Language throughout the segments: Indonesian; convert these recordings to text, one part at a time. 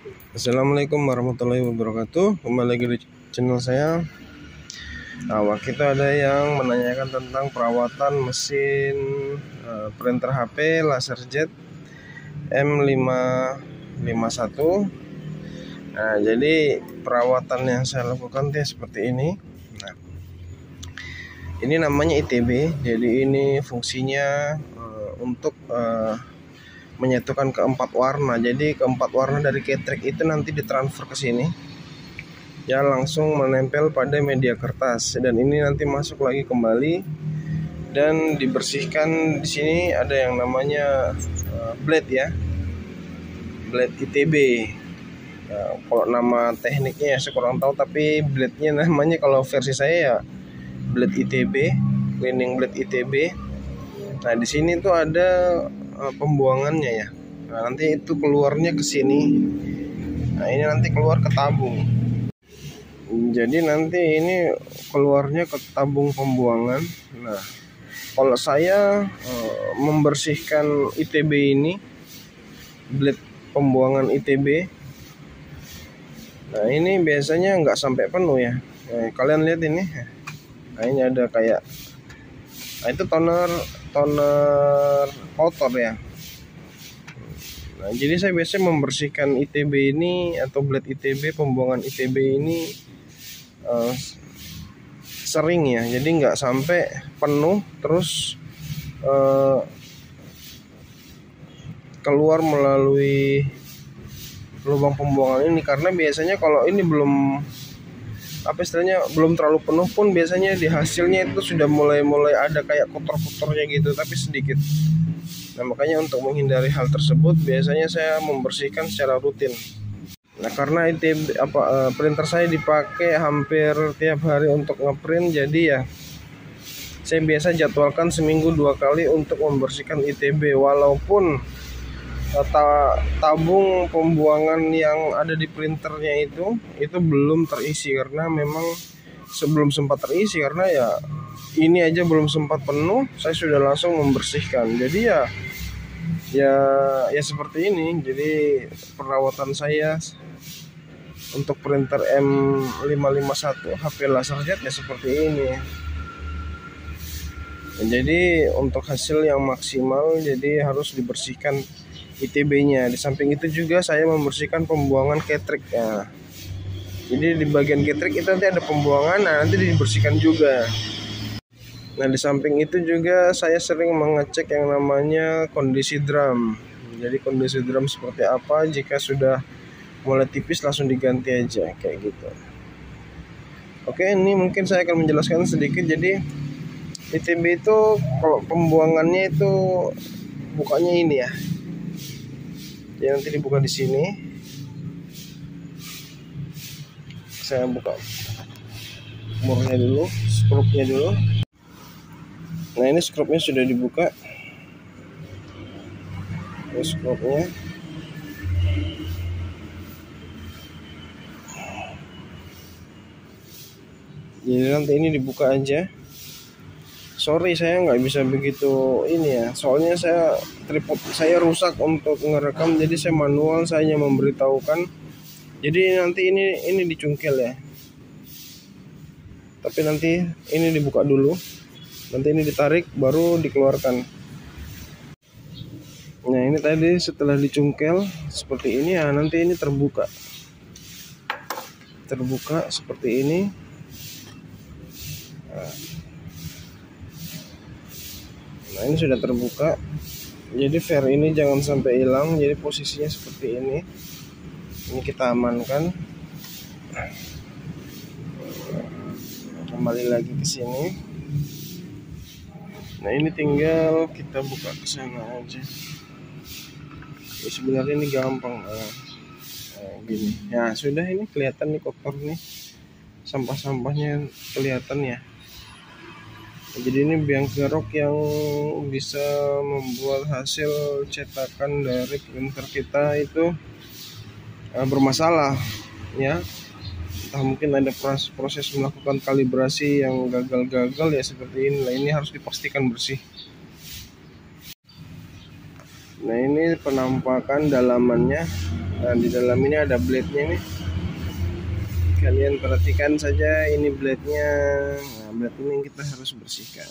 Assalamualaikum warahmatullahi wabarakatuh. Kembali lagi di channel saya. Kita ada yang menanyakan tentang perawatan mesin printer HP LaserJet M551. Jadi perawatan yang saya lakukan seperti ini. Ini namanya ITB. Jadi ini fungsinya untuk menyatukan keempat warna. Jadi keempat warna dari ketrek itu nanti ditransfer ke sini, ya, langsung menempel pada media kertas, dan ini nanti masuk lagi kembali dan dibersihkan. Di sini ada yang namanya blade, ya, blade ITB. Kalau nama tekniknya saya kurang tahu, tapi blade-nya namanya kalau versi saya ya blade ITB, cleaning blade ITB. Nah, di sini tuh ada pembuangannya, ya. Nah, nanti itu keluarnya ke sini. Nah, ini nanti keluar ke tabung. Jadi nanti ini keluarnya ke tabung pembuangan. Nah, kalau saya membersihkan ITB ini, blade pembuangan ITB, nah ini biasanya nggak sampai penuh, ya. Nah, kalian lihat ini. Nah, ini ada kayak, nah itu toner kotor, ya. Nah, jadi saya biasanya membersihkan ITB ini atau blade ITB, pembuangan ITB ini sering, ya. Jadi nggak sampai penuh terus keluar melalui lubang pembuangan ini, karena biasanya kalau ini belum belum terlalu penuh pun biasanya di hasilnya itu sudah mulai ada kayak kotor-kotornya gitu, tapi sedikit. Nah, makanya untuk menghindari hal tersebut biasanya saya membersihkan secara rutin. Nah, karena printer saya dipakai hampir tiap hari untuk ngeprint, jadi ya saya biasa jadwalkan seminggu 2 kali untuk membersihkan ITB, walaupun tabung pembuangan yang ada di printernya itu belum terisi, karena memang sebelum sempat terisi, karena ya ini aja belum sempat penuh saya sudah langsung membersihkan. Jadi ya seperti ini. Jadi perawatan saya untuk printer M551 HP LaserJet ya seperti ini. Jadi untuk hasil yang maksimal, jadi harus dibersihkan ITB-nya. Di samping itu juga saya membersihkan pembuangan ketrek, ya. Jadi di bagian ketrek itu nanti ada pembuangan, nah nanti dibersihkan juga. Nah, di samping itu juga saya sering mengecek yang namanya kondisi drum. Jadi kondisi drum seperti apa, jika sudah mulai tipis langsung diganti aja, kayak gitu. Oke, ini mungkin saya akan menjelaskan sedikit. Jadi ITB itu kalau pembuangannya itu bukanya ini, ya. Jadi nanti dibuka di sini. Saya buka murnya dulu, skrupnya dulu. Nah, ini skrupnya sudah dibuka. Ini skrupnya. Jadi nanti ini dibuka aja. Sorry, saya nggak bisa begitu ini, ya. Soalnya tripod saya rusak untuk ngerekam, jadi saya manual, saya hanya memberitahukan. Jadi nanti ini dicungkil, ya. Tapi nanti ini dibuka dulu. Nanti ini ditarik baru dikeluarkan. Nah, ini tadi setelah dicungkel seperti ini, ya, nanti ini terbuka seperti ini. Nah, ini sudah terbuka. Jadi fair ini jangan sampai hilang. Jadi posisinya seperti ini. Ini kita amankan. Kembali lagi ke sini. Nah, ini tinggal kita buka ke sana aja. Ya, sebenarnya ini gampang. Gini. Ya, sudah, ini kelihatan nih kotor nih. Sampah-sampahnya kelihatan, ya. Jadi ini biang kerok yang bisa membuat hasil cetakan dari printer kita itu bermasalah, ya. Entah mungkin ada proses melakukan kalibrasi yang gagal, ya, seperti ini. Nah, ini harus dipastikan bersih. Nah, ini penampakan dalamannya. Nah, di dalam ini ada blade-nya nih. Kalian perhatikan saja ini blade-nya. Nah, blade ini kita harus bersihkan.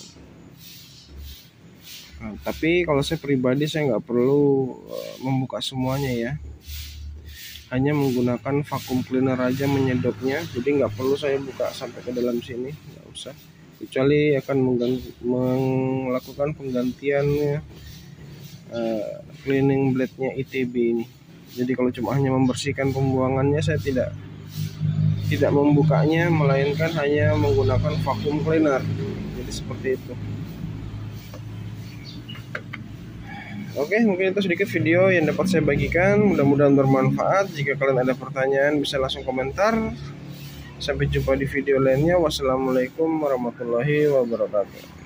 Nah, tapi kalau saya pribadi saya nggak perlu membuka semuanya ya. Hanya menggunakan vacuum cleaner aja menyedotnya, jadi nggak perlu saya buka sampai ke dalam sini, nggak usah. Kecuali akan melakukan penggantiannya cleaning blade-nya ITB ini. Jadi kalau cuma hanya membersihkan pembuangannya, saya tidak membukanya, melainkan hanya menggunakan vacuum cleaner. Jadi seperti itu. Oke, mungkin itu sedikit video yang dapat saya bagikan. Mudah-mudahan bermanfaat. Jika kalian ada pertanyaan bisa langsung komentar. Sampai jumpa di video lainnya. Wassalamualaikum warahmatullahi wabarakatuh.